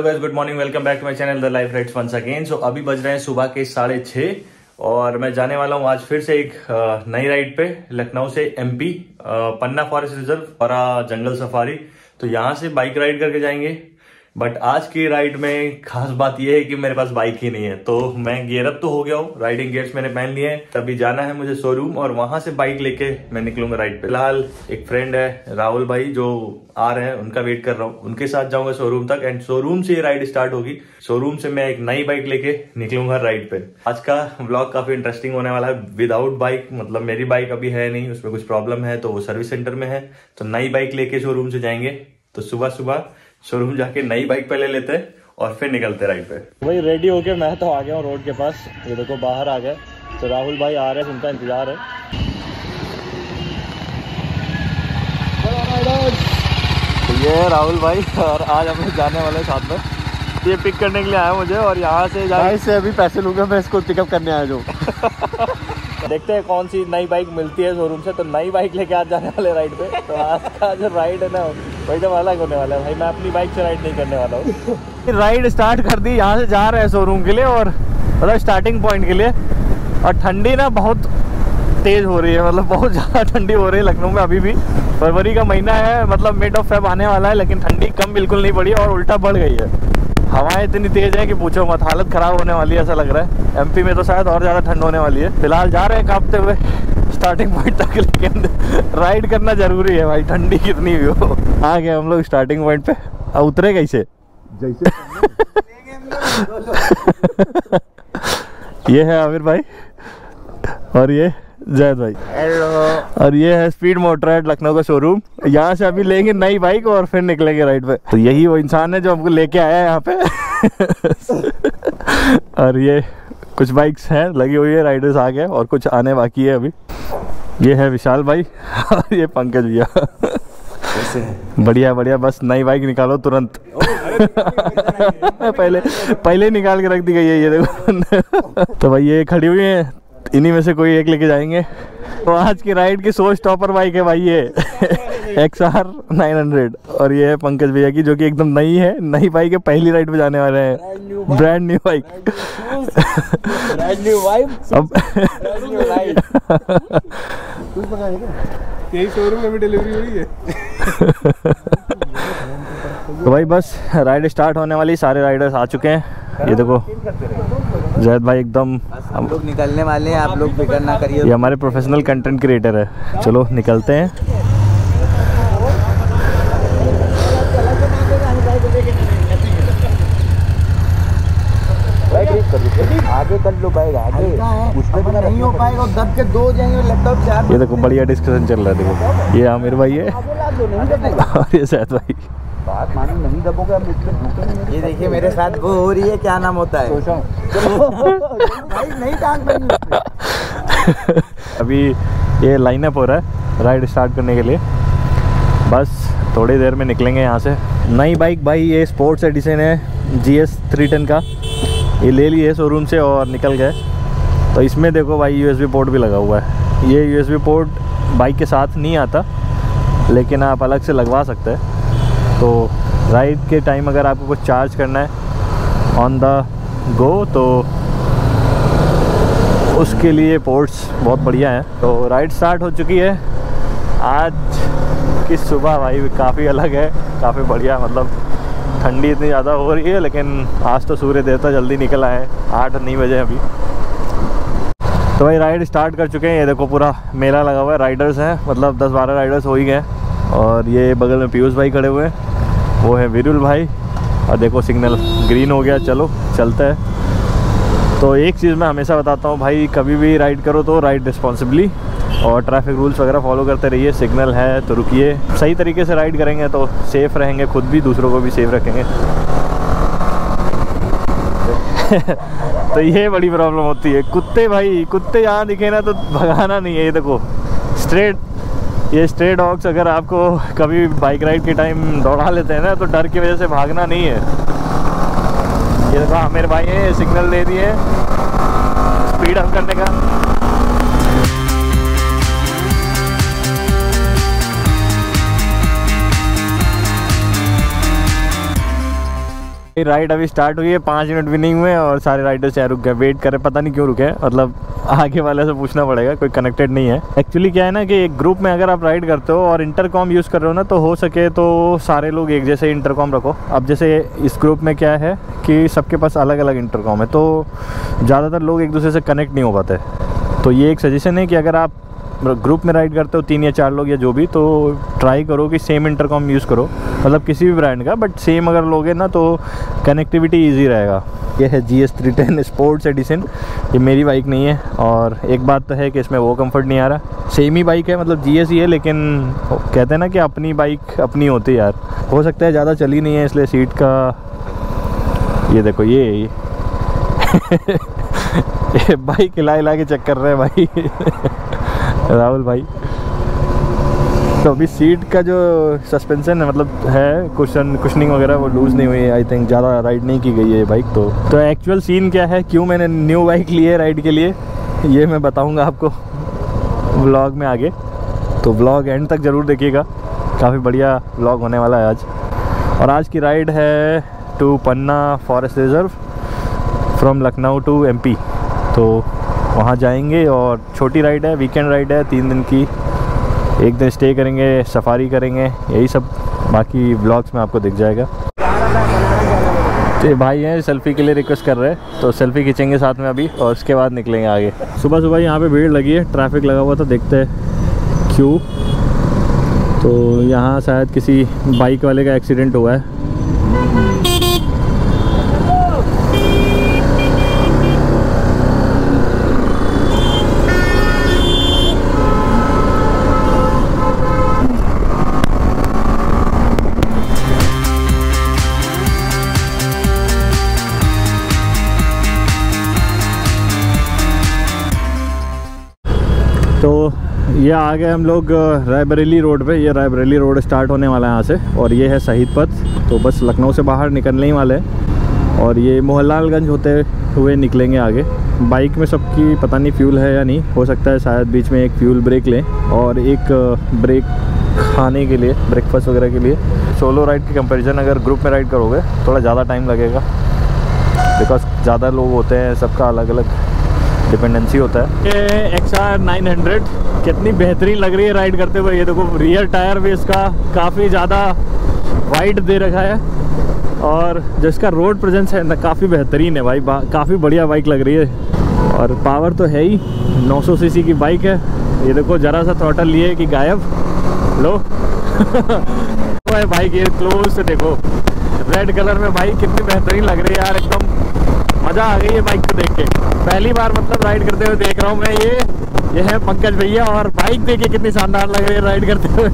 Guys, good morning, welcome back to my channel the life rides once again. So अभी बज रहे हैं सुबह के 6:30 और मैं जाने वाला हूँ आज फिर से एक नई राइड पे, लखनऊ से एमपी पन्ना फॉरेस्ट रिजर्व और जंगल सफारी। तो यहाँ से बाइक राइड करके जाएंगे। बट आज की राइड में खास बात यह है कि मेरे पास बाइक ही नहीं है, तो मैं गियर अप तो हो गया हूँ, राइडिंग गियर्स मैंने पहन लिए हैं। तभी जाना है मुझे शोरूम और वहां से बाइक लेके मैं निकलूंगा राइड पे। फिलहाल एक फ्रेंड है राहुल भाई जो आ रहे हैं, उनका वेट कर रहा हूँ, उनके साथ जाऊंगा शोरूम तक एंड शोरूम से ये राइड स्टार्ट होगी। शोरूम से मैं एक नई बाइक लेके निकलूंगा राइड पे। आज का व्लॉग काफी इंटरेस्टिंग होने वाला है। विदाउट बाइक, मतलब मेरी बाइक अभी है नहीं, उसमें कुछ प्रॉब्लम है तो वो सर्विस सेंटर में है, तो नई बाइक लेके शोरूम से जाएंगे। तो सुबह सुबह शोरूम जाके नई बाइक पहले लेते हैं और फिर निकलते राइड पे। भाई रेडी होके मैं तो आ गया हूँ रोड के पास, ये देखो बाहर आ गए। तो राहुल भाई आ रहे हैं, उनका इंतजार है। तो ये है राहुल भाई और आज हम लोग जाने वाले साथ में। ये पिक करने के लिए आया मुझे और यहाँ से भाई से अभी पैसे लूंगा, मैं इसको पिकअप करने आया जो। देखते हैं कौन सी नई बाइक मिलती है शोरूम से। तो नई बाइक लेके आज जाने वाले राइड पे। तो आज का जो राइड है ना वो एकदम अलग होने वाला है भाई। मैं अपनी बाइक से राइड नहीं करने वाला हूँ। राइड स्टार्ट कर दी, यहाँ से जा रहे हैं शोरूम के लिए और मतलब स्टार्टिंग पॉइंट के लिए। और ठंडी ना बहुत तेज हो रही है, मतलब बहुत ज़्यादा ठंडी हो रही है लखनऊ में अभी भी। फरवरी का महीना है, मतलब मिड ऑफ फेब आने वाला है, लेकिन ठंडी कम बिल्कुल नहीं पड़ी और उल्टा बढ़ गई है। हवाएं इतनी तेज है कि पूछो मत, हालत खराब होने वाली है ऐसा लग रहा है। एमपी में तो शायद और ज़्यादा ठंड होने वाली है। फिलहाल जा रहे हैं कांपते हुए स्टार्टिंग पॉइंट तक, लेकिन राइड करना जरूरी है भाई, ठंडी कितनी भी हो। आ गए हम लोग स्टार्टिंग पॉइंट पे। अब उतरे कैसे? जैसे ये है आमिर भाई और ये जैद भाई। हेलो। और ये है स्पीड मोटरराइड लखनऊ का शोरूम। यहाँ से अभी लेंगे नई बाइक और फिर निकलेंगे राइड पे। तो यही वो इंसान है जो हमको लेके आया है यहाँ पे। और ये कुछ बाइक्स हैं लगी हुई है, राइडर्स आ गए और कुछ आने बाकी है अभी। ये है विशाल भाई और ये पंकज भैया। बढ़िया बढ़िया, बस नई बाइक निकालो तुरंत। पहले निकाल के रख दी गई है ये देखो। तो भाई ये खड़ी हुई है, इन्हीं में से कोई एक लेके जाएंगे। तो आज की राइड की शो स्टॉपर बाइक है भाई ये XR 900। और ये है पंकज भैया की, जो कि एकदम नई है, नई बाइक है, पहली राइड पे जाने वाले हैं। Brand new bike, brand new vibe. अब यही शोरूम में भी डिलीवरी हुई है। तो भाई बस राइड स्टार्ट होने वाली, सारे राइडर्स आ चुके हैं। ये देखो जैद भाई एकदम, हम लोग निकलने वाले हैं, आप लोग फिक्र ना करिए। ये हमारे प्रोफेशनल कंटेंट क्रिएटर है। चलो निकलते हैं। आगे कर लो बाइक, आगे उसमें भी नहीं हो पाएगा, दब के दो जाएंगे लैपटॉप चार। ये देखो बढ़िया डिस्कशन चल रहा है। देखो ये आमिर भाई है और ये जैद भाई। बात मानो, नहीं दबोगे हम इसमें। ये देखिए मेरे साथ वो हो रही है, क्या नाम होता है भाई, नहीं टांग बनी। अभी ये लाइनअप हो रहा है राइड स्टार्ट करने के लिए। बस थोड़ी देर में निकलेंगे यहाँ से। नई बाइक भाई ये स्पोर्ट्स एडिशन है GS 310 का, ये ले लिए शोरूम से और निकल गए। तो इसमें देखो भाई USB पोर्ट भी लगा हुआ है। ये USB पोर्ट बाइक के साथ नहीं आता, लेकिन आप अलग से लगवा सकते हैं। तो राइड के टाइम अगर आपको कुछ चार्ज करना है ऑन द गो तो उसके लिए पोर्ट्स बहुत बढ़िया हैं। तो राइड स्टार्ट हो चुकी है। आज की सुबह भाई काफ़ी अलग है, काफ़ी बढ़िया। मतलब ठंडी इतनी ज़्यादा हो रही है, लेकिन आज तो सूर्य देवता जल्दी निकल आए, 8-9 बजे अभी। तो भाई राइड स्टार्ट कर चुके हैं। ये देखो पूरा मेला लगा हुआ है, राइडर्स हैं, मतलब 10-12 राइडर्स हो ही गए। और ये बगल में पीयूष भाई खड़े हुए हैं, वो है विरुल भाई। और देखो सिग्नल ग्रीन हो गया, चलो चलते हैं। तो एक चीज़ मैं हमेशा बताता हूँ भाई, कभी भी राइड करो तो राइड रिस्पॉन्सिबली और ट्रैफिक रूल्स वगैरह फॉलो करते रहिए। सिग्नल है तो रुकिए, सही तरीके से राइड करेंगे तो सेफ़ रहेंगे, खुद भी दूसरों को भी सेफ रखेंगे। तो ये बड़ी प्रॉब्लम होती है। कुत्ते भाई, कुत्ते यहाँ दिखे ना तो भगाना नहीं है। ये देखो ये स्ट्रे डॉग्स अगर आपको कभी बाइक राइड के टाइम दौड़ा लेते हैं ना, तो डर की वजह से भागना नहीं है। ये देखो मेरे भाई है, सिग्नल दे दिए स्पीड अप करने का। राइड अभी स्टार्ट हुई है, 5 मिनट भी नहीं हुए और सारे राइडर्स यहाँ रुक गए, वेट कर रहे, पता नहीं क्यों रुके, मतलब आगे वाले से पूछना पड़ेगा, कोई कनेक्टेड नहीं है। एक्चुअली क्या है ना कि एक ग्रुप में अगर आप राइड करते हो और इंटरकॉम यूज़ कर रहे हो ना, तो हो सके तो सारे लोग एक जैसे इंटरकॉम रखो। अब जैसे इस ग्रुप में क्या है कि सबके पास अलग अलग इंटरकॉम है, तो ज़्यादातर लोग एक दूसरे से कनेक्ट नहीं हो पाते। तो ये एक सजेशन है कि अगर आप ग्रुप में राइड करते हो 3 या 4 लोग या जो भी, तो ट्राई करो कि सेम इंटरकॉम यूज़ करो, मतलब किसी भी ब्रांड का, बट सेम अगर लोगे ना तो कनेक्टिविटी इजी रहेगा। ये है GS 310 स्पोर्ट्स एडिशन, ये मेरी बाइक नहीं है, और एक बात तो है कि इसमें वो कंफर्ट नहीं आ रहा। सेम ही बाइक है, मतलब GS ही है, लेकिन कहते हैं ना कि अपनी बाइक अपनी होती है यार। हो सकता है ज़्यादा चली नहीं है इसलिए सीट का, ये देखो ये बाइक हिला के चेक कर रहे हैं भाई राहुल भाई। तो अभी सीट का जो सस्पेंशन है, मतलब है कुशनिंग वगैरह, वो लूज़ नहीं हुई, आई थिंक ज़्यादा राइड नहीं की गई है ये बाइक। तो एक्चुअल सीन क्या है, क्यों मैंने न्यू बाइक ली है राइड के लिए, ये मैं बताऊंगा आपको व्लॉग में आगे। तो व्लॉग एंड तक ज़रूर देखिएगा, काफ़ी बढ़िया व्लॉग होने वाला है आज। और आज की राइड है to Panna forest reserve from Lucknow to MP। तो वहाँ जाएंगे और छोटी राइड है, वीकेंड राइड है, 3 दिन की, 1 दिन स्टे करेंगे, सफारी करेंगे, यही सब बाकी व्लॉग्स में आपको दिख जाएगा। तो ये भाई हैं सेल्फ़ी के लिए रिक्वेस्ट कर रहे हैं, तो सेल्फ़ी खींचेंगे साथ में अभी और उसके बाद निकलेंगे आगे। सुबह सुबह यहाँ पे भीड़ लगी है, ट्रैफिक लगा हुआ था, देखते हैं क्यों। तो यहाँ शायद किसी बाइक वाले का एक्सीडेंट हुआ है। तो ये आ गए हम लोग रायबरेली रोड पे। ये रायबरेली रोड स्टार्ट होने वाला है यहाँ से, और ये है शहीद पथ। तो बस लखनऊ से बाहर निकलने ही वाले हैं और ये मोहनलालगंज होते हुए निकलेंगे आगे। बाइक में सबकी पता नहीं फ्यूल है या नहीं, हो सकता है शायद बीच में एक फ्यूल ब्रेक लें और एक ब्रेक खाने के लिए, ब्रेकफास्ट वगैरह के लिए। सोलो राइड की कंपैरिजन अगर ग्रुप में राइड करोगे थोड़ा ज़्यादा टाइम लगेगा, बिकॉज ज़्यादा लोग होते हैं, सबका अलग अलग डिपेंडेंसी होता है। ये XR 900 कितनी बेहतरीन लग रही है राइड करते हुए। ये देखो रियर टायर भी इसका काफ़ी ज़्यादा वाइड दे रखा है और जिसका रोड प्रेजेंस है ना काफ़ी बेहतरीन है भाई, काफ़ी बढ़िया बाइक लग रही है। और पावर तो है ही, 900 cc की बाइक है। ये देखो ज़रा सा थ्रॉटल लिए कि गायब लो तो है बाइक, ये क्लोज से देखो, रेड कलर में बाइक कितनी बेहतरीन लग रही है यार, एकदम मज़ा आ गई है बाइक को देख के। पहली बार मतलब राइड करते हुए देख रहा हूँ मैं। ये है पंकज भैया, और बाइक देखिए कितनी शानदार लग रही है राइड करते हुए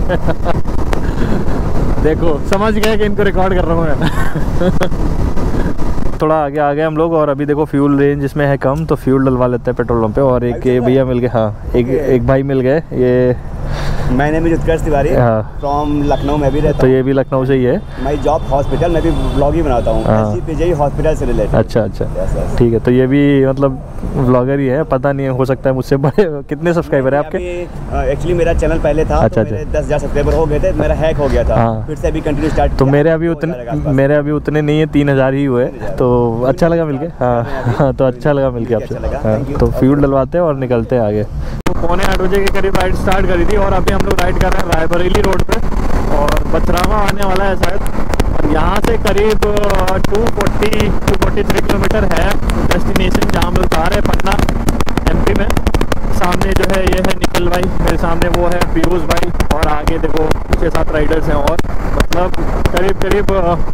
देखो समझ गए कि इनको रिकॉर्ड कर रहा हूँ मैं थोड़ा आगे आ गए हम लोग, और अभी देखो फ्यूल रेंज इसमें है कम, तो फ्यूल डलवा लेते हैं पेट्रोल पंप पे। और एक भैया मिल गए, हाँ एक भाई मिल गए। ये मैंने भी उत्कर्ष तिवारी फ्रॉम लखनऊ में भी रहता हूँ। तो ये भी लखनऊ से ही है। मैं जॉब हॉस्पिटल में भी ब्लॉग ही बनाता हूँ, हॉस्पिटल से रिलेटेड। अच्छा ठीक है। तो ये भी मतलब ब्लॉगर ही है, पता नहीं हो सकता है मुझसे बड़े। कितने सब्सक्राइबर है आपके? एक्चुअली मेरा चैनल पहले था, अच्छा, तो मेरे 10,000 सब्सक्राइबर हो गए थे, मेरा हैक हो गया था, फिर से अभी कंटिन्यू स्टार्ट। तो मेरे अभी उतने नहीं है, 3,000 ही हुए। तो अच्छा लगा मिलके। हाँ तो अच्छा लगा मिलके आपसे। तो फ्यूल डलवाते हैं और निकलते हैं आगे। 7:45 बजे के करीब राइड स्टार्ट करी थी और अभी हम लोग राइड कर रहे हैं रायबरेली रोड पे, और बचरावा आने वाला है शायद। और यहाँ से करीब 243 किलोमीटर है डेस्टिनेशन, जहाँ हम लोग जा रहे हैं पन्ना MP में। सामने जो है ये है निखिल भाई, मेरे सामने वो है पीयूष भाई, और आगे देखो 6-7 राइडर्स हैं, और मतलब करीब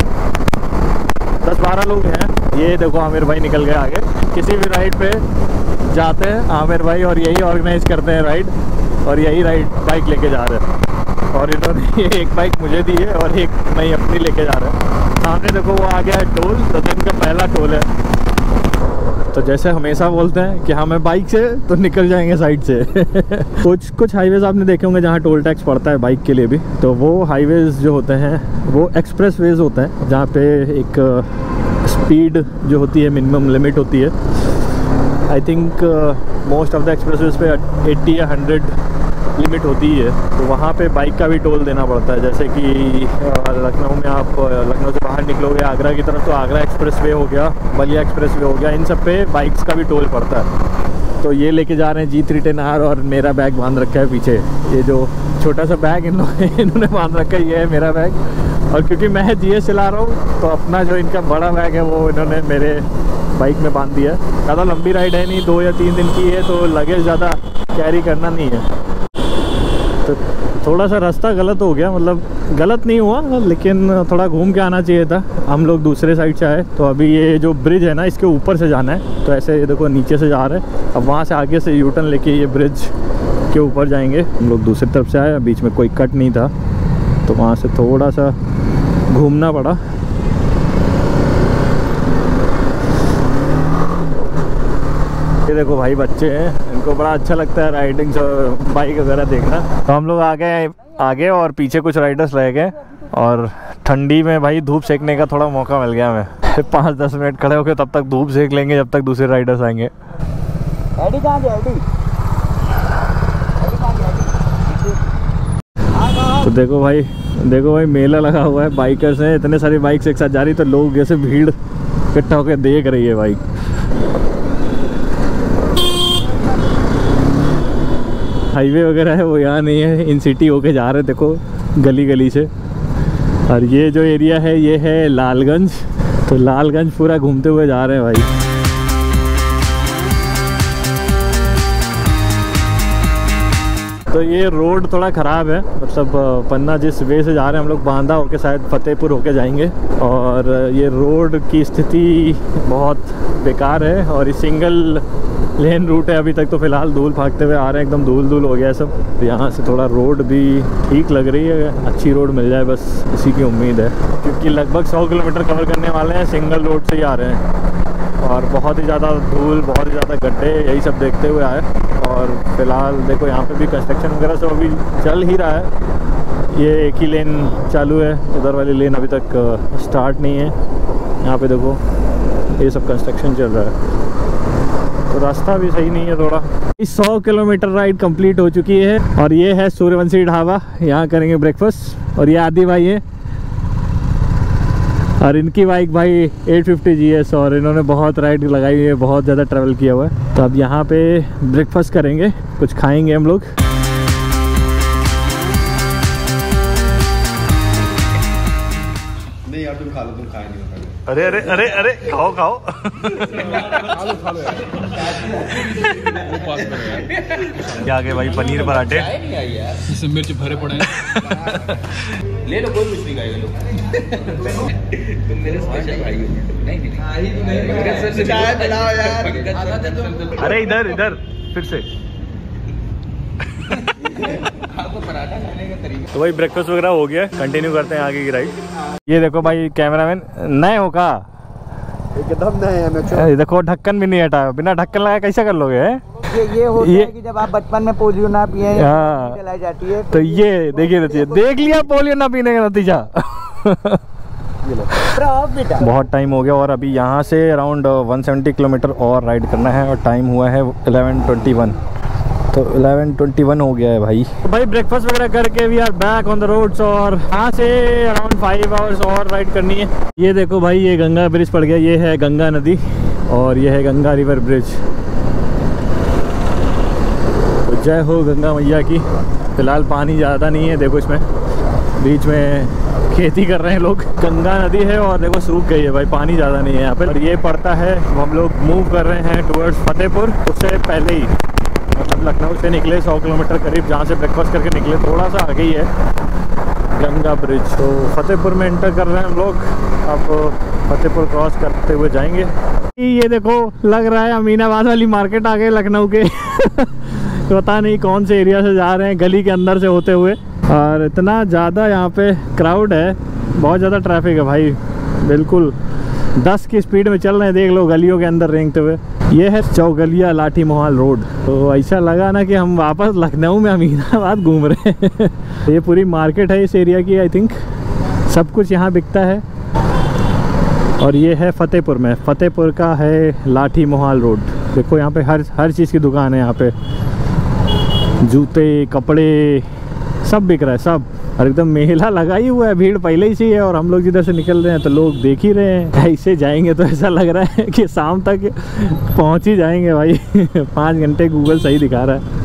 10-12 लोग हैं। ये देखो आमिर भाई निकल गए आगे। किसी भी राइड पे जाते हैं आमिर भाई, और यही ऑर्गेनाइज करते हैं राइड, और यही राइड बाइक लेके जा रहे हैं। और इन्होंने एक बाइक मुझे दी है और एक मैं अपनी लेके जा रहा हूँ। सामने देखो वो आ गया है टोल, तो दिन का पहला टोल है। तो जैसे हमेशा बोलते हैं कि हमें बाइक से तो निकल जाएंगे साइड से कुछ हाईवेज आपने देखे होंगे जहाँ टोल टैक्स पड़ता है बाइक के लिए भी। तो वो हाईवेज जो होते हैं वो एक्सप्रेस वेज होते हैं, जहाँ पे एक स्पीड जो होती है मिनिमम लिमिट होती है। I think most of the express ways पे 80 या 100 लिमिट होती ही है, तो वहाँ पे बाइक का भी टोल देना पड़ता है। जैसे कि लखनऊ में आप लखनऊ से बाहर निकलोगे आगरा की तरफ, तो आगरा एक्सप्रेस वे हो गया, बलिया एक्सप्रेस वे हो गया, इन सब पे बाइक्स का भी टोल पड़ता है। तो ये लेके जा रहे हैं G310R और मेरा बैग बांध रखा है पीछे। ये जो छोटा सा बैग इन्होंने बांध रखा है, ये है मेरा बैग। और क्योंकि मैं GS चला रहा हूँ तो अपना जो इनका बड़ा बैग है वो इन्होंने मेरे बाइक में बांध दिया है। ज़्यादा लंबी राइड है नहीं, 2 या 3 दिन की है, तो लगेज ज़्यादा कैरी करना नहीं है। तो थोड़ा सा रास्ता गलत हो गया, मतलब गलत नहीं हुआ लेकिन थोड़ा घूम के आना चाहिए था। हम लोग दूसरे साइड से आए, तो अभी ये जो ब्रिज है ना इसके ऊपर से जाना है, तो ऐसे ये देखो नीचे से जा रहे हैं। अब वहाँ से आगे से यूटर्न लेके ये ब्रिज के ऊपर जाएंगे। हम लोग दूसरी तरफ से आए, बीच में कोई कट नहीं था तो वहाँ से थोड़ा सा घूमना पड़ा। ये देखो भाई बच्चे हैं, इनको बड़ा अच्छा लगता है राइडिंग बाइक वगैरह देखना। तो हम लोग आगे और पीछे कुछ राइडर्स रह गए, और ठंडी में भाई धूप सेकने का थोड़ा मौका मिल गया हमें। 5-10 मिनट खड़े होकर तब तक धूप सेक लेंगे जब तक दूसरे राइडर्स आएंगे। तो देखो भाई मेला लगा हुआ है, बाइकर्स हैं, इतने सारी बाइक्स एक साथ जा रही, तो लोग जैसे भीड़ इकट्ठा होकर देख रही है बाइक। हाईवे वगैरह है वो यहाँ नहीं है, इन सिटी होके जा रहे, देखो गली गली से। और ये जो एरिया है ये है लालगंज, तो लालगंज पूरा घूमते हुए जा रहे हैं भाई। तो ये रोड थोड़ा ख़राब है, मतलब पन्ना जिस वे से जा रहे हैं हम लोग, बांदा होके शायद फतेहपुर होके जाएंगे, और ये रोड की स्थिति बहुत बेकार है। और ये सिंगल लेन रूट है अभी तक, तो फिलहाल धूल भागते हुए आ रहे हैं, एकदम धूल हो गया सब। तो यहाँ से थोड़ा रोड भी ठीक लग रही है, अच्छी रोड मिल जाए बस इसी की उम्मीद है, क्योंकि लगभग 100 किलोमीटर कवर करने वाले हैं, सिंगल रोड से ही आ रहे हैं। और बहुत ही ज़्यादा धूल, बहुत ही ज़्यादा गड्ढे, यही सब देखते हुए आए। और फिलहाल देखो यहाँ पे भी कंस्ट्रक्शन वगैरह सब अभी चल ही रहा है। ये एक ही लेन चालू है, उधर वाली लेन अभी तक स्टार्ट नहीं है। यहाँ पे देखो ये सब कंस्ट्रक्शन चल रहा है, तो रास्ता भी सही नहीं है थोड़ा। 100 किलोमीटर राइड कंप्लीट हो चुकी है, और ये है सूर्यवंशी ढाबा, यहाँ करेंगे ब्रेकफास्ट। और ये आदि भाई है, और इनकी बाइक भाई 850 GS, और इन्होंने बहुत राइड लगाई हुई है, बहुत ज़्यादा ट्रैवल किया हुआ है। तो अब यहाँ पे ब्रेकफास्ट करेंगे, कुछ खाएंगे हम लोग। नहीं यार तुम खा लो, तुम खाए नहीं। अरे अरे अरे अरे खाओ खा लो क्या आगे भाई, पनीर पराठे, इसमें मिर्च भरे पड़े हैं। ले लो, कोई कुछ नहीं खाएगा। तुम मेरे स्पेशल भाई नहीं चाय पिलाओ यार। अरे इधर फिर से। तो भाई ब्रेकफास्ट वगैरह हो गया, कंटिन्यू करते हैं आगे की राइड। ये देखो भाई कैमरामैन नए हो का, एकदम नए हैं। ये देखो ढक्कन भी नहीं हटाया, बिना ढक्कन लगाए कैसे कर लोगे? ये होता है कि जब आप बचपन में पोलियो ना पिए, चलाई जाती है। तो ये देखिए देख लिया पोलियो ना पीने का नतीजा। बहुत टाइम हो गया, और अभी यहाँ से अराउंड 170 किलोमीटर और राइड करना है, और टाइम हुआ है 11:21। तो 11:21 हो गया है भाई। तो भाई ब्रेकफास्ट वगैरह करके we are back on the roads, और यहाँ से अराउंड 5 आवर्स और राइड करनी है। ये देखो भाई ये गंगा ब्रिज पड़ गया, ये है गंगा नदी, और ये है गंगा रिवर ब्रिज। तो जय हो गंगा मैया की। फिलहाल पानी ज़्यादा नहीं है, देखो इसमें बीच में खेती कर रहे हैं लोग। गंगा नदी है और देखो सूख गई है भाई, पानी ज़्यादा नहीं है यहाँ पे। और ये पड़ता है, हम लोग मूव कर रहे हैं टुवर्ड्स फतेहपुर। उससे पहले ही मतलब लखनऊ से निकले 100 किलोमीटर करीब, जहाँ से ब्रेकफास्ट करके निकले, थोड़ा सा आगे ही है गंगा ब्रिज। तो फतेहपुर में एंटर कर रहे हैं हम लोग, अब फतेहपुर क्रॉस करते हुए जाएंगे। ये देखो लग रहा है अमीनाबाद वाली मार्केट आ गए लखनऊ के। पता नहीं कौन से एरिया से जा रहे हैं, गली के अंदर से होते हुए। और इतना ज़्यादा यहाँ पे क्राउड है, बहुत ज़्यादा ट्रैफिक है भाई, बिल्कुल 10 की स्पीड में चल रहे हैं, देख लो गलियों के अंदर रेंगते हुए। ये है चौगलिया लाठी मोहाल रोड। तो ऐसा लगा ना कि हम वापस लखनऊ में अमीनाबाद घूम रहे हैं। ये पूरी मार्केट है इस एरिया की, आई थिंक सब कुछ यहाँ बिकता है। और ये है फतेहपुर में, फतेहपुर का है लाठी मोहाल रोड। देखो यहाँ पे हर चीज़ की दुकान है यहाँ पे। जूते कपड़े सब बिक रहा है सब, और एकदम मेला लगा ही हुआ है, भीड़ पहले ही सी है। और हम लोग जिधर से निकल रहे हैं तो लोग देख ही रहे हैं, ऐसे जाएंगे तो ऐसा लग रहा है कि शाम तक पहुंच ही जाएंगे भाई 5 घंटे गूगल सही दिखा रहा है।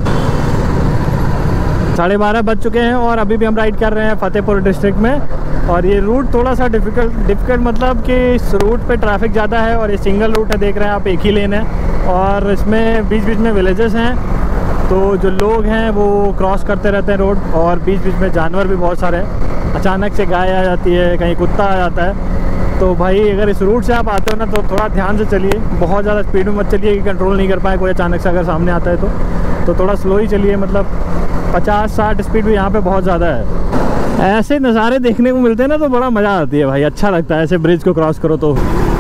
12:30 बज चुके हैं और अभी भी हम राइड कर रहे हैं फतेहपुर डिस्ट्रिक्ट में। और ये रूट थोड़ा सा डिफ़िकल्ट मतलब कि इस रूट पे ट्रैफिक ज़्यादा है, और ये सिंगल रूट है, देख रहे हैं आप, एक ही लेन है, और इसमें बीच बीच में विलेजेस हैं, तो जो लोग हैं वो क्रॉस करते रहते हैं रोड, और बीच बीच में जानवर भी बहुत सारे हैं। अचानक से गाय आ जाती है, कहीं कुत्ता आ जाता है। तो भाई अगर इस रूट से आप आते हो ना तो थोड़ा ध्यान से चलिए, बहुत ज़्यादा स्पीड में मत चलिए कि कंट्रोल नहीं कर पाए कोई अचानक से अगर सामने आता है तो थोड़ा स्लो ही चलिए, मतलब 50-60 स्पीड भी यहाँ पे बहुत ज़्यादा है। ऐसे नज़ारे देखने को मिलते हैं ना तो बड़ा मज़ा आती है भाई, अच्छा लगता है ऐसे ब्रिज को क्रॉस करो तो।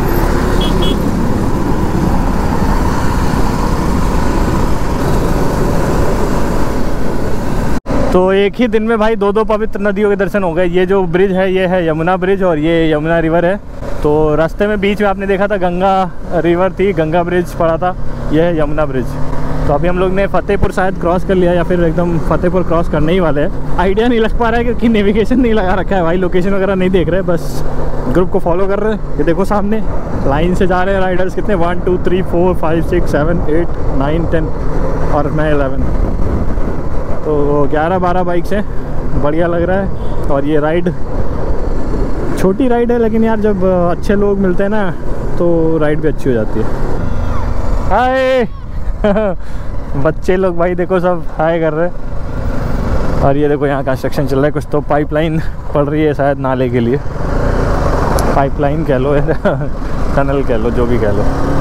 तो एक ही दिन में भाई 2 पवित्र नदियों के दर्शन हो गए। ये जो ब्रिज है ये है यमुना ब्रिज, और ये यमुना रिवर है। तो रास्ते में बीच में आपने देखा था गंगा रिवर थी, गंगा ब्रिज पड़ा था, ये है यमुना ब्रिज। तो अभी हम लोग ने फतेहपुर शायद क्रॉस कर लिया, या फिर एकदम फतेहपुर क्रॉस करने ही वाले हैं। आइडिया नहीं लग पा रहा है क्योंकि नेविगेशन नहीं लगा रखा है भाई, लोकेशन वगैरह नहीं देख रहे, बस ग्रुप को फॉलो कर रहे हैं। ये देखो सामने लाइन से जा रहे हैं राइडर्स, कितने 1 2 3 4 5 6 7 8 9 10 और मैं 11, तो 11-12 बाइक्स हैं, बढ़िया लग रहा है। और ये राइड छोटी राइड है, लेकिन यार जब अच्छे लोग मिलते हैं ना तो राइड भी अच्छी हो जाती है। हाय बच्चे लोग भाई देखो सब हाय कर रहे हैं। और ये देखो यहाँ कंस्ट्रक्शन चल रहा है, कुछ तो पाइपलाइन पड़ रही है शायद नाले के लिए, पाइपलाइन कह लो टनल कह लो, जो भी कह लो।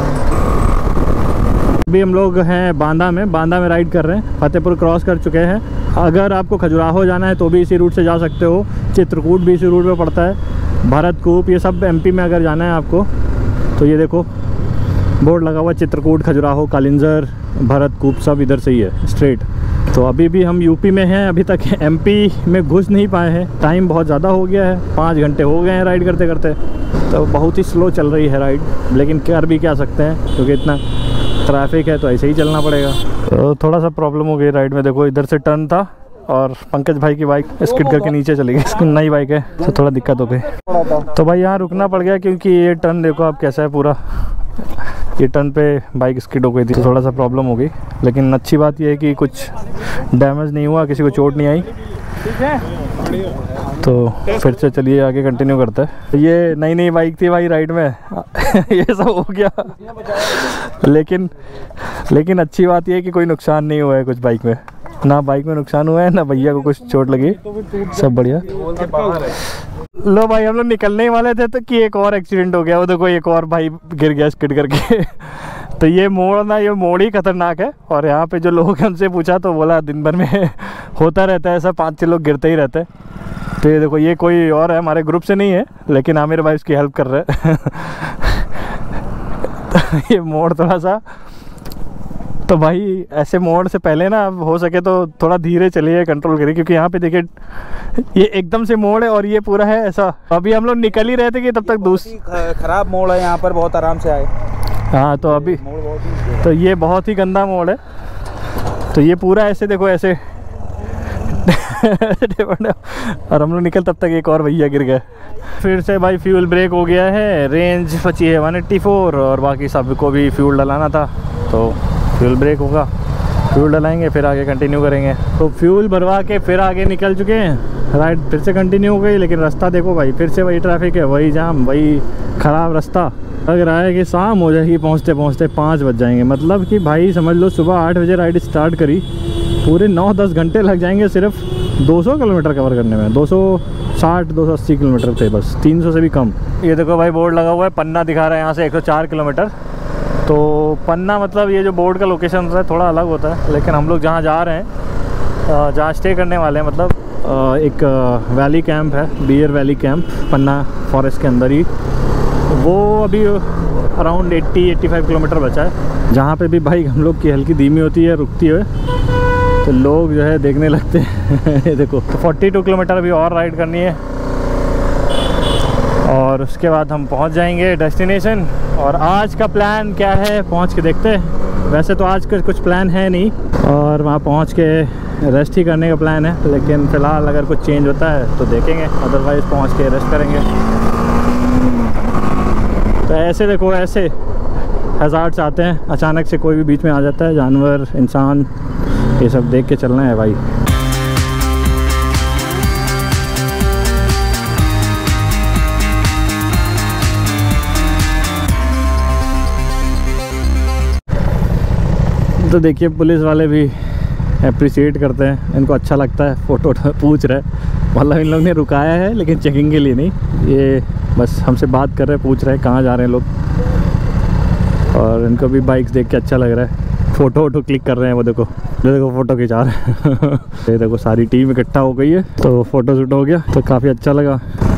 अभी हम लोग हैं बांदा में राइड कर रहे हैं, फतेहपुर क्रॉस कर चुके हैं। अगर आपको खजुराहो जाना है तो भी इसी रूट से जा सकते हो, चित्रकूट भी इसी रूट पे पड़ता है, भरतकूप, ये सब एमपी में अगर जाना है आपको तो ये देखो बोर्ड लगा हुआ, चित्रकूट, खजुराहो, कालिंजर, भरतकूप सब इधर से ही है स्ट्रेट। तो अभी भी हम यूपी में हैं, अभी तक एमपी में घुस नहीं पाए हैं, टाइम बहुत ज़्यादा हो गया है, 5 घंटे हो गए हैं राइड करते करते। तो बहुत ही स्लो चल रही है राइड, लेकिन कर भी क्या सकते हैं क्योंकि इतना ट्रैफिक है तो ऐसे ही चलना पड़ेगा। तो थोड़ा सा प्रॉब्लम हो गई राइड में, देखो इधर से टर्न था और पंकज भाई की बाइक स्किड करके नीचे चली गई, नई बाइक है तो थोड़ा दिक्कत हो गई। तो भाई यहाँ रुकना पड़ गया क्योंकि ये टर्न देखो आप कैसा है, पूरा ये टर्न पे बाइक स्किड हो गई थी, तो थोड़ा सा प्रॉब्लम हो गई। लेकिन अच्छी बात यह है कि कुछ डैमेज नहीं हुआ, किसी को चोट नहीं आई। तो फिर से चलिए आगे कंटिन्यू करते हैं। ये नई बाइक थी भाई राइड में ये सब हो गया, लेकिन अच्छी बात यह है कि कोई नुकसान नहीं हुआ है कुछ बाइक में, ना बाइक में नुकसान हुआ है ना भैया को कुछ चोट लगी, सब बढ़िया। लो भाई हम लोग निकलने ही वाले थे तो कि एक और एक्सीडेंट हो गया, वो देखो एक और भाई गिर गया स्किड करके तो ये मोड़ ही खतरनाक है। और यहाँ पे जो लोग हैं उनसे पूछा तो बोला दिन भर में होता रहता है ऐसा, 5-6 लोग गिरते ही रहते हैं। तो ये देखो ये कोई और है, हमारे ग्रुप से नहीं है, लेकिन आमिर भाई उसकी हेल्प कर रहे हैं ये मोड़ थोड़ा सा, तो भाई ऐसे मोड़ से पहले ना हो सके तो थोड़ा धीरे चलिए, कंट्रोल करिए, क्योंकि यहाँ पे देखिए ये एकदम से मोड़ है और ये पूरा है ऐसा। अभी हम लोग निकल ही रहे थे कि तब तक दूसरी खराब मोड़ है, यहाँ पर बहुत आराम से आए। हाँ तो अभी तो ये बहुत ही गंदा मोड़ है, तो ये पूरा ऐसे देखो ऐसे और हम लोग निकल तब तक एक और भैया गिर गए। फिर से भाई फ्यूल ब्रेक हो गया है, रेंज बची है 184 और बाकी सब को भी फ्यूल डलाना था, तो फ्यूल ब्रेक होगा, फ्यूल डलाएंगे फिर आगे कंटिन्यू करेंगे। तो फ्यूल भरवा के फिर आगे निकल चुके हैं, राइड फिर से कंटिन्यू हो गई। लेकिन रास्ता देखो भाई, फिर से वही ट्रैफिक है, वही जाम, वही ख़राब रास्ता। लग रहा है कि शाम हो जाएगी पहुँचते पहुँचते 5 बज जाएंगे। मतलब कि भाई समझ लो सुबह 8 बजे राइड स्टार्ट करी, पूरे 9-10 घंटे लग जाएंगे सिर्फ 200 किलोमीटर कवर करने में। 260-280 किलोमीटर थे बस, 300 से भी कम। ये देखो भाई बोर्ड लगा हुआ है, पन्ना दिखा रहा है यहाँ से 104 किलोमीटर। तो पन्ना मतलब ये जो बोर्ड का लोकेशन होता है थोड़ा अलग होता है, लेकिन हम लोग जहाँ जा रहे हैं, जहाँ स्टे करने वाले हैं, मतलब एक वैली कैंप है, bear valley camp, Panna forest के अंदर ही। वो अभी अराउंड 80-85 किलोमीटर बचा है, जहाँ पे भी भाई हम लोग की हल्की धीमी होती है, रुकती है, तो लोग जो है देखने लगते हैं ये देखो। तो 42 किलोमीटर अभी और राइड करनी है और उसके बाद हम पहुंच जाएंगे डेस्टिनेशन। और आज का प्लान क्या है, पहुंच के देखते हैं। वैसे तो आज कुछ प्लान है नहीं और वहाँ पहुँच के रेस्ट ही करने का प्लान है, लेकिन फ़िलहाल अगर कुछ चेंज होता है तो देखेंगे, अदरवाइज़ पहुँच के रेस्ट करेंगे। तो ऐसे देखो, ऐसे हज़ार्ड्स आते हैं, अचानक से कोई भी बीच में आ जाता है, जानवर, इंसान, ये सब देख के चलना है भाई। तो देखिए पुलिस वाले भी अप्रिशिएट करते हैं, इनको अच्छा लगता है, फ़ोटो पूछ रहे, मतलब इन लोग ने रुकाया है लेकिन चेकिंग के लिए नहीं, ये बस हमसे बात कर रहे हैं, पूछ रहे हैं कहाँ जा रहे हैं लोग, और इनको भी बाइक्स देख के अच्छा लग रहा है। फ़ोटो वोटो क्लिक कर रहे हैं, वो देखो फ़ोटो खिंचा रहे हैं। ये देखो सारी टीम इकट्ठा हो गई है, तो फ़ोटो शूट हो गया, तो काफ़ी अच्छा लगा।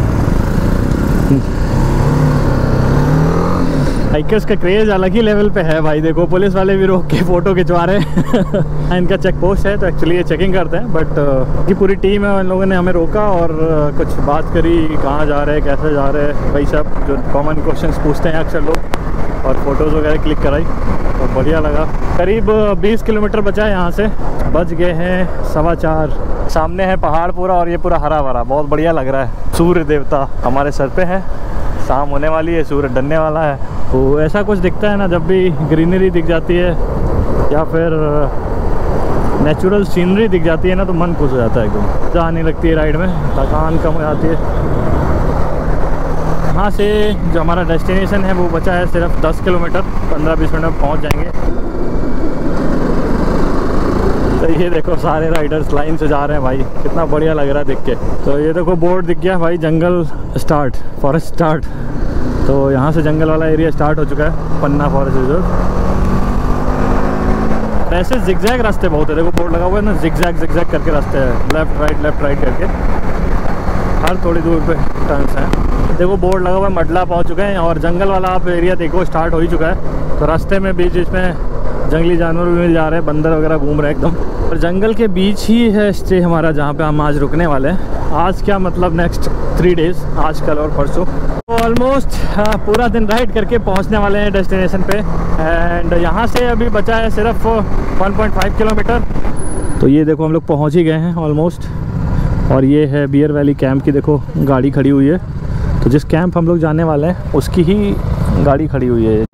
बाइकर्स का क्रेज़ अलग ही लेवल पे है भाई। देखो पुलिस वाले भी रोक के फ़ोटो खिंचवा रहे हैं। इनका चेक पोस्ट है तो एक्चुअली ये चेकिंग करते हैं, बट की पूरी टीम है, उन लोगों ने हमें रोका और कुछ बात करी, कहाँ जा रहे हैं, कैसे जा रहे हैं, वही सब जो कॉमन क्वेश्चंस पूछते हैं अक्सर लोग, और फ़ोटोज़ वगैरह क्लिक कराई, तो बढ़िया लगा। करीब 20 किलोमीटर बचा है यहाँ से, बच गए हैं 4:15। सामने है पहाड़ पूरा, और ये पूरा हरा भरा, बहुत बढ़िया लग रहा है। सूर्य देवता हमारे सर पे है, शाम होने वाली है, सूर्य डलने वाला है। तो ऐसा कुछ दिखता है ना, जब भी ग्रीनरी दिख जाती है या फिर नेचुरल सीनरी दिख जाती है ना, तो मन खुश हो जाता है एकदम। मजा आने लगती है राइड में, थकान कम हो जाती है। यहाँ से जो हमारा डेस्टिनेशन है वो बचा है सिर्फ 10 किलोमीटर, 15-20 मिनट में पहुँच जाएंगे। तो ये देखो सारे राइडर्स लाइन से जा रहे हैं भाई, कितना बढ़िया लग रहा है देख के। तो ये देखो बोर्ड दिख गया भाई, जंगल स्टार्ट, फॉरेस्ट स्टार्ट। तो यहाँ से जंगल वाला एरिया स्टार्ट हो चुका है, पन्ना फॉरेस्ट रिजर्व। ऐसे जिगजैग रास्ते बहुत है, देखो बोर्ड लगा हुआ है ना, जिगजैग करके रास्ते हैं, लेफ्ट राइट करके, हर थोड़ी दूर पे टर्न्स हैं। देखो बोर्ड लगा हुआ है, मडला पहुँच चुके हैं, और जंगल वाला आप एरिया देखो स्टार्ट हो ही चुका है। तो रास्ते में बीच में जंगली जानवर भी मिल जा रहे हैं, बंदर वगैरह घूम रहे हैं एकदम। और जंगल के बीच ही है स्टे हमारा, जहाँ पे हम आज रुकने वाले हैं। आज क्या मतलब नेक्स्ट 3 डेज़, आज कल और परसों। तो ऑलमोस्ट पूरा दिन राइड करके पहुँचने वाले हैं डेस्टिनेशन पे। एंड यहाँ से अभी बचा है सिर्फ 1.5 किलोमीटर। तो ये देखो हम लोग पहुँच ही गए हैं ऑलमोस्ट। और ये है बियर वैली कैंप की, देखो गाड़ी खड़ी हुई है। तो जिस कैंप हम लोग जाने वाले हैं उसकी ही गाड़ी खड़ी हुई है।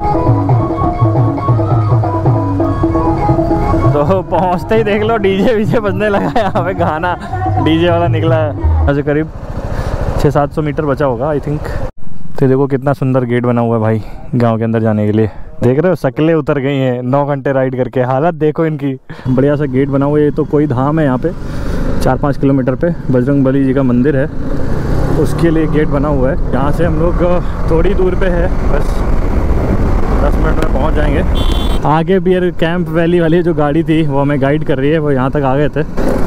तो पहुंचते ही देख लो डीजे बजने लगा है, यहाँ पे गाना डीजे वाला निकला है। ऐसे करीब 600-700 मीटर बचा होगा आई थिंक। तो देखो कितना सुंदर गेट बना हुआ है भाई गांव के अंदर जाने के लिए, देख रहे हो, शक्लें उतर गई हैं 9 घंटे राइड करके, हालत देखो इनकी। बढ़िया सा गेट बना हुआ है। ये तो कोई धाम है यहाँ पे, 4-5 किलोमीटर पे बजरंगबली जी का मंदिर है, उसके लिए गेट बना हुआ है। यहाँ से हम लोग थोड़ी दूर पे है, बस 10 मिनट में पहुँच जाएंगे। आगे बियर कैंप वैली वाली जो गाड़ी थी वो हमें गाइड कर रही है, वो यहाँ तक आ गए थे।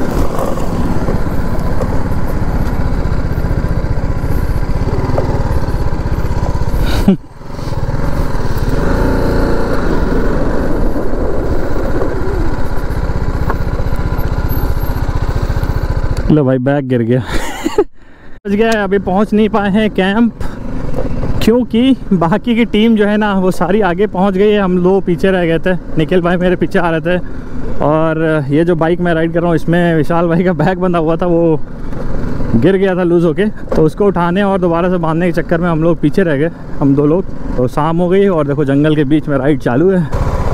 लो भाई बैग गिर गया। बच गया, अभी पहुँच नहीं पाए हैं कैंप, क्योंकि बाकी की टीम जो है ना वो सारी आगे पहुंच गई है, हम लोग पीछे रह गए थे। निखिल भाई मेरे पीछे आ रहे थे, और ये जो बाइक मैं राइड कर रहा हूँ इसमें विशाल भाई का बैग बंधा हुआ था, वो गिर गया था लूज़ होके। तो उसको उठाने और दोबारा से बांधने के चक्कर में हम लोग पीछे रह गए, हम 2 लोग। तो शाम हो गई और देखो जंगल के बीच में राइड चालू है।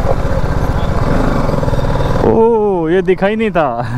ओह ये दिखाई नहीं था।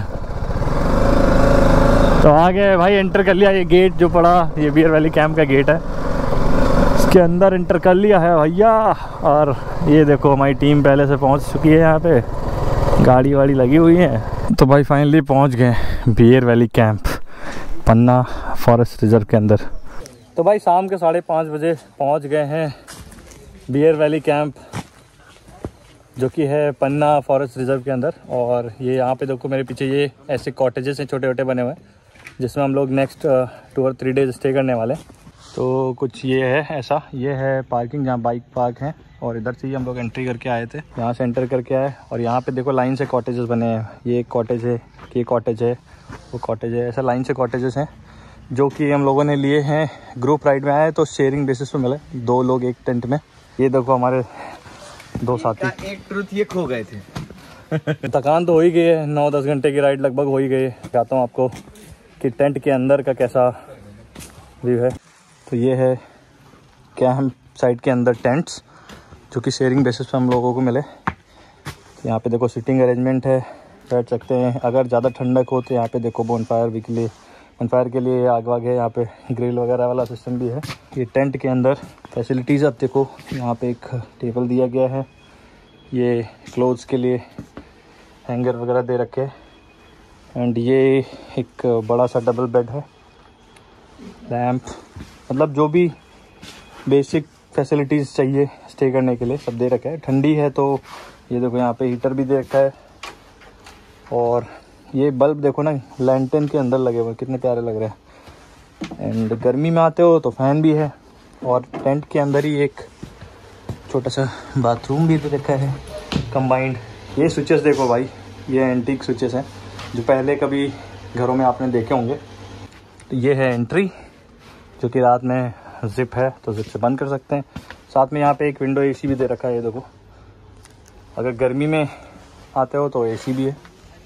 तो आगे भाई एंटर कर लिया, ये गेट जो पड़ा ये बियर वैली कैंप का गेट है, के अंदर इंटर कर लिया है भैया। और ये देखो हमारी टीम पहले से पहुंच चुकी है, यहाँ पे गाड़ी वाड़ी लगी हुई है। तो भाई फाइनली पहुंच गए bear valley camp, Panna forest reserve के अंदर। तो भाई शाम के 5:30 बजे पहुंच गए हैं बियर वैली कैंप, जो कि है पन्ना फॉरेस्ट रिजर्व के अंदर। और ये यहाँ पे देखो मेरे पीछे ये ऐसे कॉटेजेस हैं छोटे छोटे बने हुए, जिसमें हम लोग नेक्स्ट 2 और 3 डेज स्टे करने वाले। तो कुछ ये है ऐसा, ये है पार्किंग जहाँ बाइक पार्क है, और इधर से ही हम लोग एंट्री करके आए थे, यहाँ से एंटर करके आए। और यहाँ पे देखो लाइन से कॉटेजेस बने हैं, ये एक कॉटेज है, ये कॉटेज है, वो कॉटेज है, ऐसा लाइन से कॉटेजेस हैं, जो कि हम लोगों ने लिए हैं। ग्रुप राइड में आए तो शेयरिंग बेसिस पे मिले, 2 लोग एक टेंट में। ये देखो हमारे दो साथी। एक ट्रुथ ये खो गए थे। थकान तो हो ही गई है, 9-10 घंटे की राइड लगभग हो ही गई है। कहता हूँ आपको कि टेंट के अंदर का कैसा व्यू है। तो ये है कैंप साइट के अंदर टेंट्स, जो कि शेयरिंग बेसिस पे हम लोगों को मिले। यहाँ पे देखो सिटिंग अरेंजमेंट है, बैठ सकते हैं। अगर ज़्यादा ठंडक हो तो यहाँ पे देखो बोनफायर के लिए आग वाग है, यहाँ पे ग्रिल वगैरह वाला सिस्टम भी है। ये टेंट के अंदर फैसिलिटीज़ अब देखो, यहाँ पे एक टेबल दिया गया है, ये क्लोथ्स के लिए हैंगर वगैरह दे रखे हैं, एंड ये एक बड़ा सा डबल बेड है, लैंप, मतलब जो भी बेसिक फैसिलिटीज़ चाहिए स्टे करने के लिए सब दे रखा है। ठंडी है तो ये देखो यहाँ पे हीटर भी दे रखा है, और ये बल्ब देखो ना लैंटर्न के अंदर लगे हुए, कितने प्यारे लग रहे हैं। एंड गर्मी में आते हो तो फैन भी है, और टेंट के अंदर ही एक छोटा सा बाथरूम भी दे रखा है कंबाइंड। ये स्विचेस देखो भाई, ये एंटीक स्विचेस हैं जो पहले कभी घरों में आपने देखे होंगे। तो ये है एंट्री, जो कि रात में जिप है तो जिप से बंद कर सकते हैं। साथ में यहाँ पे एक विंडो एसी भी दे रखा है, ये देखो, अगर गर्मी में आते हो तो एसी भी है।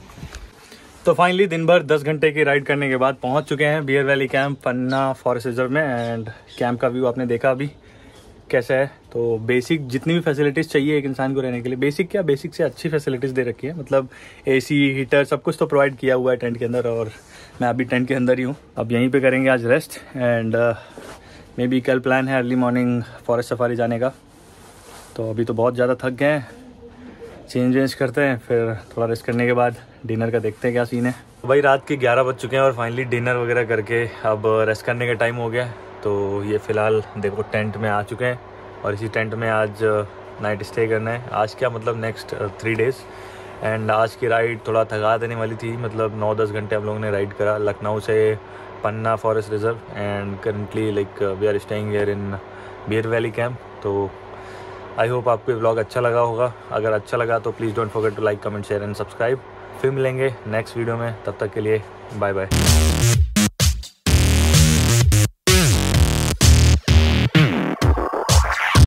तो फाइनली दिन भर 10 घंटे की राइड करने के बाद पहुँच चुके हैं bear valley camp Panna forest reserve में। एंड कैंप का व्यू आपने देखा अभी कैसा है। तो बेसिक जितनी भी फैसिलिटीज़ चाहिए एक इंसान को रहने के लिए, बेसिक क्या, बेसिक से अच्छी फैसिलिटीज़ दे रखी है। मतलब एसी, हीटर, सब कुछ तो प्रोवाइड किया हुआ है टेंट के अंदर, और मैं अभी टेंट के अंदर ही हूँ। अब यहीं पे करेंगे आज रेस्ट, एंड मे बी कल प्लान है अर्ली मॉर्निंग फॉरेस्ट सफारी जाने का। तो अभी तो बहुत ज़्यादा थक गए हैं, चेंज करते हैं, फिर थोड़ा रेस्ट करने के बाद डिनर का देखते हैं क्या सीन है। भाई रात के 11 बज चुके हैं और फाइनली डिनर वगैरह करके अब रेस्ट करने का टाइम हो गया। तो ये फ़िलहाल देखो टेंट में आ चुके हैं, और इसी टेंट में आज नाइट स्टे करना है। आज क्या मतलब नेक्स्ट 3 डेज़। एंड आज की राइड थोड़ा थका देने वाली थी, मतलब 9-10 घंटे हम लोगों ने राइड करा लखनऊ से Panna forest reserve. And currently like we are staying here in bear valley camp. तो आई होप आपको ये व्लॉग अच्छा लगा होगा। अगर अच्छा लगा तो please don't forget to like, comment, share and subscribe. फिर मिलेंगे नेक्स्ट वीडियो में, तब तक के लिए बाय बाय।